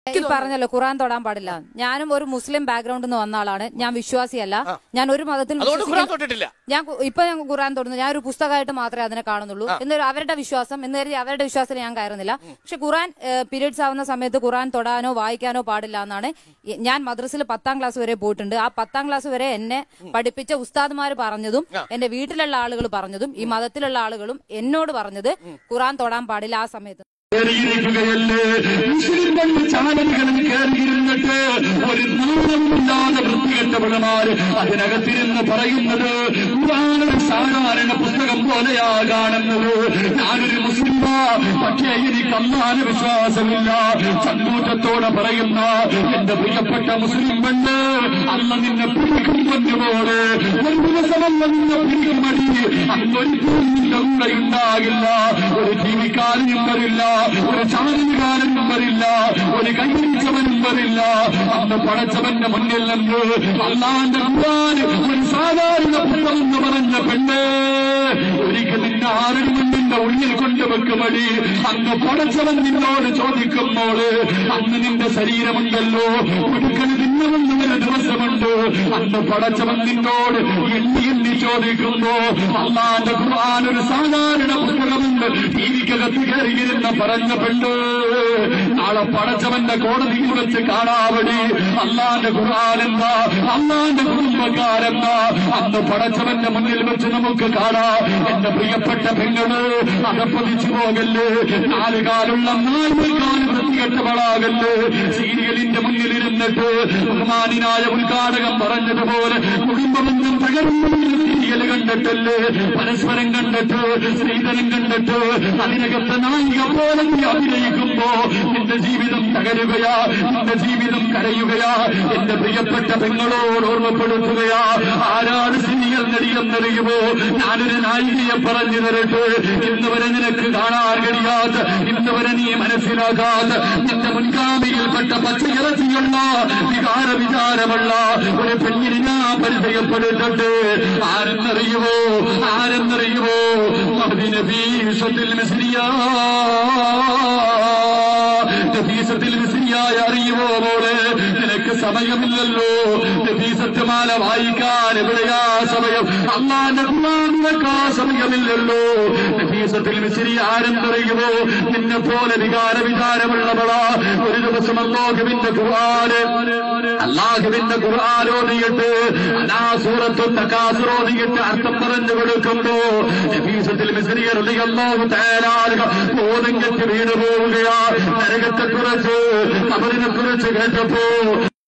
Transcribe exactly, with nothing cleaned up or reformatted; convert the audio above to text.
പറഞ്ഞല്ലോ ഖുറാൻ തൊടാൻ പാടില്ല. ഞാനും ഒരു മുസ്ലിം ബാക്ക്ഗ്രൗണ്ടിൽ നിന്ന് വന്ന ആളാണ്. ഞാൻ വിശ്വാസിയല്ല. ഞാൻ ഒരു മതത്തിൽ ഞാൻ ഇപ്പൊ ഞാൻ ഖുറാൻ തൊടുന്നു. ഞാൻ ഒരു പുസ്തകമായിട്ട് മാത്രമേ അതിനെ കാണുന്നുള്ളൂ. എന്നൊരു അവരുടെ വിശ്വാസം എന്ന് കരുതി അവരുടെ വിശ്വാസത്തിൽ ഞാൻ കയറുന്നില്ല. പക്ഷെ ഖുറാൻ പീരീഡ്സ് ആവുന്ന സമയത്ത് ഖുറാൻ തൊടാനോ വായിക്കാനോ പാടില്ല എന്നാണ്. ഞാൻ മദ്രസയിൽ പത്താം ക്ലാസ് വരെ പോയിട്ടുണ്ട്. ആ പത്താം ക്ലാസ് വരെ എന്നെ പഠിപ്പിച്ച ഉസ്താദ്മാർ പറഞ്ഞതും എന്റെ വീട്ടിലുള്ള ആളുകൾ പറഞ്ഞതും ഈ മതത്തിലുള്ള ആളുകളും എന്നോട് പറഞ്ഞത് ഖുറാൻ തൊടാൻ പാടില്ല. ആ സമയത്ത് ിരിക്കുകയല്ലേ മുസ്ലിം പണ്ട് ചാനലുകളിൽ കയറിയിരുന്നിട്ട് ഒരു നാളമില്ലാതെ വൃത്തികെട്ടവളമാര് അതിനകത്തിരുന്ന് പറയുന്നത് ഖുർആൻ സാധാരണ പുസ്തകം പോലെയാ കാണുന്നത്. ഞാനൊരു മുസ്ലിമാ, പക്ഷേ എനിക്ക് അല്ലാഹുവിനെ വിശ്വാസമില്ല. സന്തോഷത്തോടെ പറയുന്ന എന്റെ പ്രിയപ്പെട്ട മുസ്ലിം പെണ്ണ്, അല്ല നിന്നെ പിടിക്കും കൊണ്ടുപോലെ ഒരു ദിവസമല്ല നിന്നെ പിടിക്കുമടി. അന്നൊരിക്കലും നിന്റെ കൂടെ ഉണ്ടാകില്ല. ഒരു ജീവിക്കാനും വരില്ല, ഒരു ചാനലുകാരനും വരില്ല, ഒരു കൈവരിച്ചവനും വരില്ല. അന്ന് പടച്ചവന്റെ മുന്നിൽ നിന്ന് അല്ലാഹുവിന്റെ ഖുർആൻ ഒരു സാധാരണ പുസ്തകമെന്ന് പറഞ്ഞ പെണ്ണ് ഒരിക്കൽ നിന്നെ ആരുടെ മുന്നിന്റെ ഉള്ളിൽ കൊണ്ടുവെക്കുമടി. അന്ന് പടച്ചവൻ നിന്നോട് ചോദിക്കുമ്പോൾ അന്ന് നിന്റെ ശരീരമുണ്ടല്ലോ ഒരിക്കൽ തിന്നവെന്ന് ഒരു ദിവസമുണ്ട്. അന്ന് പടച്ചവൻ നിന്നോട് എണ്ണി എണ്ണി ചോദിക്കുമ്പോ അല്ലാഹുവിന്റെ ഖുർആൻ ഒരു സാധാരണ പുസ്തകമുണ്ട് ടിവിക്കകത്ത് കയറിയിരുന്ന പറഞ്ഞ പെണ്ണ് നാളെ പടച്ചവന്റെ കോടതിയിൽ വെച്ച് കാണാവടി. അല്ലാഹുവിന്റെ ഖുർആൻ എന്താ, അല്ലാഹുവിന്റെ കുടുംബക്കാരെന്താ അന്ന് പടച്ചവന്റെ മുന്നിൽ വെച്ച് നമുക്ക് കാണാം. എന്റെ പ്രിയപ്പെട്ട പെങ്ങള് അകപ്പതിച്ചു പോകല്ലേ, നാലുകാലുള്ള നാലുകാല് വൃത്തികെട്ടവളാകല്ലേ. സീരിയലിന്റെ മുന്നിലിരുന്നിട്ട് ബഹുമാനായ ഉദ്ഘാടകം പറഞ്ഞതുപോലെ കുടുംബബന്ധം തകരുന്ന സീരിയൽ കണ്ടിട്ടല്ലേ, പരസ്പരം കണ്ടിട്ട് സ്ത്രീധനം കണ്ടിട്ട് അതിനകത്ത് നായിക പോലെ നീ അഭിനയിക്കുമ്പോ നിന്റെ ജീവിതം തകരുകയാ, നിന്റെ ജീവിതം കരയുകയാ. എന്റെ പ്രിയപ്പെട്ട പെങ്ങളോട് ഓർമ്മപ്പെടുത്തുകയാ, ആരാണ് സീരിയൽ നടിയെന്നറിയുമോ? ഞാനൊരു നായികയെ പറഞ്ഞു തരട്ടെ. ഇന്ന് വരെ നിനക്ക് കാണാൻ കഴിയാത്ത, ഇന്ന് വരെ നീ മനസ്സിലാകാത്ത, നിന്റെ മുൻഗാമിയിൽപ്പെട്ട പച്ചയിറച്ചിയുള്ള വികാര വിചാരമുള്ള ഒരു പെണ്ണിനെ ഞാൻ പരിചയപ്പെടുത്തട്ടെ. ആരെന്നറിയുമോ? ആരെന്നറിയുമോ? നബീസത്തുൽ മിസ്രിയ, നബീസത്തുൽ മിസ്രിയായ അറിയുമോ മോളെ? നിനക്ക് സമയമില്ലല്ലോ. നബീസത്ത് മാല വായിക്കാൻ എവിടെയാ സമയം? അല്ലാഹുവിന്റെ ഖുർആൻ നിനക്കാ സമയമില്ലല്ലോ. നബീസത്തുൽ മിസ്രിയ ആരെന്നറിയുമോ? നിന്നെ പോലെ വികാര വിചാരമുള്ളവളാ. ഒരു ദിവസം അല്ലാഹുവിന്റെ ഖുർആൻ അല്ലാഹുവിന്റെ ഖുർആൻ ഓതിയിട്ട് അനാ സൂറത്തുൽ തകാസുർ ഓതിയിട്ട് അർത്ഥം പറഞ്ഞു കൊടുക്കുമ്പോ നബീസത്തുൽ മിസ്രിയ റളിയല്ലാഹു തആല ബോധം കെട്ട് വീണു പോവുകയാ. നരകത്തെ കുറിച്ച്, ഖബറിനെ കുറിച്ച് കേട്ടപ്പോ